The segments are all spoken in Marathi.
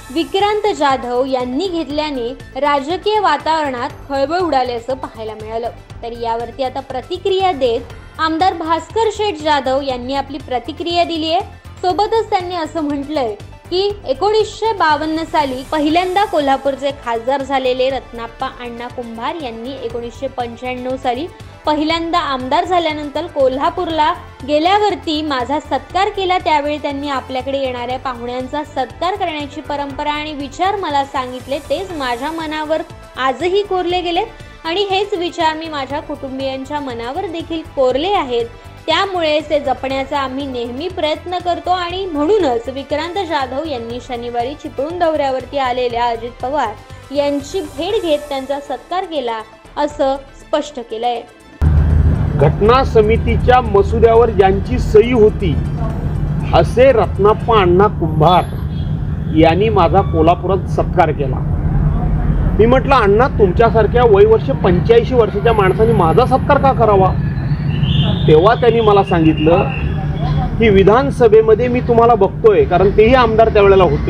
विक्रांत जाधव यांनी घेतल्याने राजकीय वातावरणात खळबळ उडाल्याचं पाहायला मिळालं। तर यावरती आता प्रतिक्रिया देत आमदार भास्कर शेठ जाधव यांनी आपली प्रतिक्रिया दिली आहे। सोबतच त्यांनी असं म्हटलंय की 1952 साली पहिल्यांदा कोल्हापूरचे खासदार झालेले रत्नाप्पा अण्णा कुंभार यांनी 1995 साली पहिल्यांदा आमदार झाल्यानंतर कोल्हापूरला गेल्यावरती माझा सत्कार केला। त्यावेळी त्यांनी आपल्याकडे येणाऱ्या पाहुण्यांचा सत्कार करण्याची परंपरा आणि विचार मला सांगितले, तेच माझ्या मनावर आजही कोरले गेले आणि हेच विचार मी माझ्या कुटुंबियांच्या मनावर देखील कोरले आहेत। त्यामुळे ते जपण्याचा आम्ही नेहमी प्रयत्न करतो आणि म्हणूनच विक्रांत जाधव यांनी शनिवारी चिपळूण दौऱ्यावरती आलेल्या अजित पवार यांची भेट घेत त्यांचा सत्कार केला असं स्पष्ट केलंय। घटना समितीच्या मसुद्यावर ज्यांची सही होती असे रत्नाप्पा अण्णा कुंभार यांनी माझा कोल्हापुरात सत्कार केला। मी म्हटलं, अण्णा तुमच्यासारख्या वयवर्ष 85 वर्षाच्या माणसाने माझा सत्कार का करावा? तेव्हा त्यांनी मला सांगितलं की विधानसभेमध्ये मी तुम्हाला बघतोय, कारण तेही आमदार त्यावेळेला होते,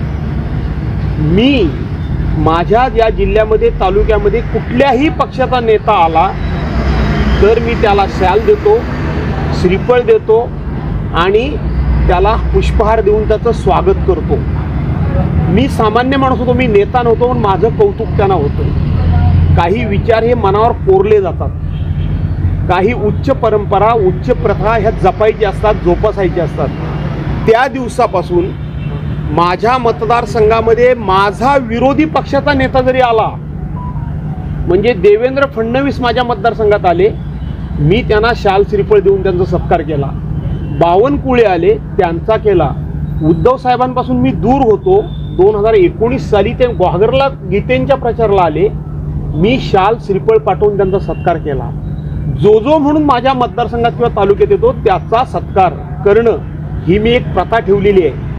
मी माझ्या या जिल्ह्यामध्ये तालुक्यामध्ये कुठल्याही पक्षाचा नेता आला तर मी त्याला शाल देतो, श्रीफळ देतो आणि त्याला पुष्पहार देऊन त्याचं स्वागत करतो। मी सामान्य माणूस होतो, मी नेता नव्हतो, पण माझं कौतुक त्यांना होतं। काही विचार हे मनावर कोरले जातात, काही उच्च परंपरा उच्च प्रथा ह्या जपायच्या असतात, जोपासायच्या असतात। त्या दिवसापासून माझ्या मतदारसंघामध्ये माझा विरोधी पक्षाचा नेता जरी आला, म्हणजे देवेंद्र फडणवीस माझ्या मतदारसंघात आले, मी त्यांना शाल श्रीफळ देऊन त्यांचा सत्कार केला। बावनकुळे आले, त्यांचा केला। उद्धव साहेबांपासून मी दूर होतो, 2019 साली ते ग्वागरला गीतेंच्या प्रचाराला आले, मी शाल श्रीफळ पाठवून त्यांचा सत्कार केला। जो म्हणून माझ्या मतदारसंघात किंवा तालुक्यात येतो त्याचा सत्कार करणं ही मी एक प्रथा ठेवलेली आहे।